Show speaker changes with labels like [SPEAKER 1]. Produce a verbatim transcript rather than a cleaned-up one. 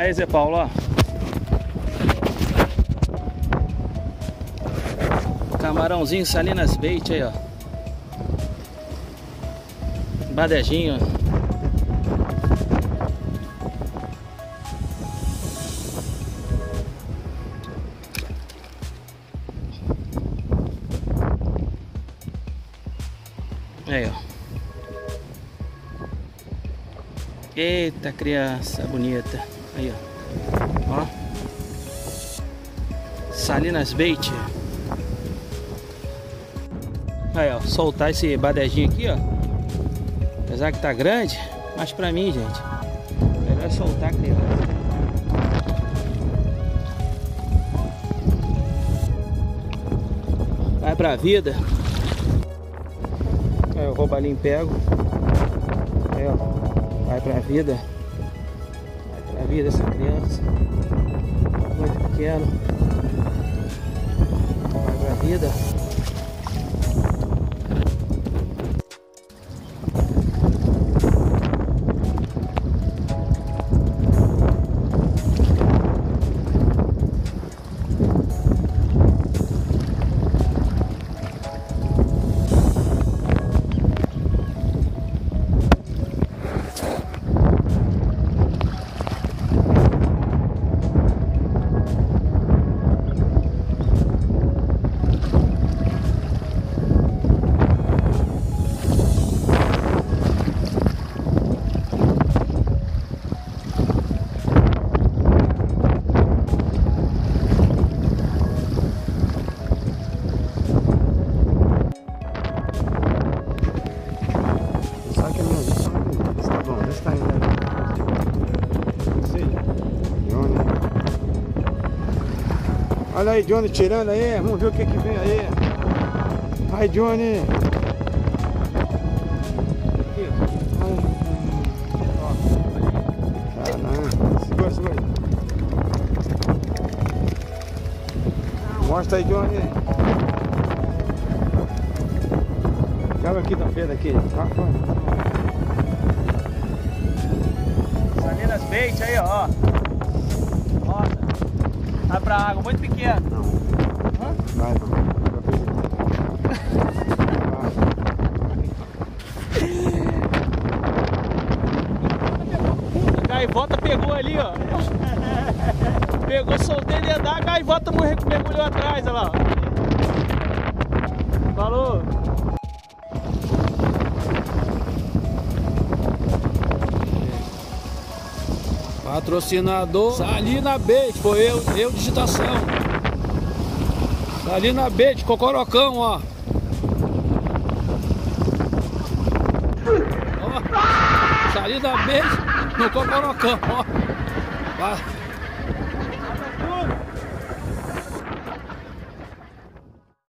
[SPEAKER 1] Aí, Zé Paulo, ó. Camarãozinho Salinas Bait aí, ó. Badejinho. Aí, ó. Eita, criança bonita. Aí, ó. Ó. Salinas Bait. Aí, ó. Soltar esse badejinho aqui, ó. Apesar que tá grande, mas pra mim, gente, melhor soltar a criança. Vai pra vida. Aí o roubalinho pego. Aí, ó. Vai pra vida. Vai pra vida essa criança. Muito pequeno. Vai pra vida.
[SPEAKER 2] Olha aí, Johnny tirando aí, vamos ver o que que vem aí. Vai, Johnny. Ah, não. Segura, segura. Mostra aí, Johnny. Joga aqui da feira aqui.
[SPEAKER 1] Salinas Bait aí, ó. Roda. Vai pra água, muito pequeno.
[SPEAKER 2] Não.
[SPEAKER 1] Hã?
[SPEAKER 2] Vai, não.
[SPEAKER 1] A gaivota pegou ali, ó. Pegou, soltei dentro da, a gaivota mergulhou atrás, olha lá. Falou.
[SPEAKER 3] Patrocinador Salina Bait, foi eu, eu digitação. Salina Bait, Cocorocão, ó. Ó, Salina Bait no Cocorocão, ó.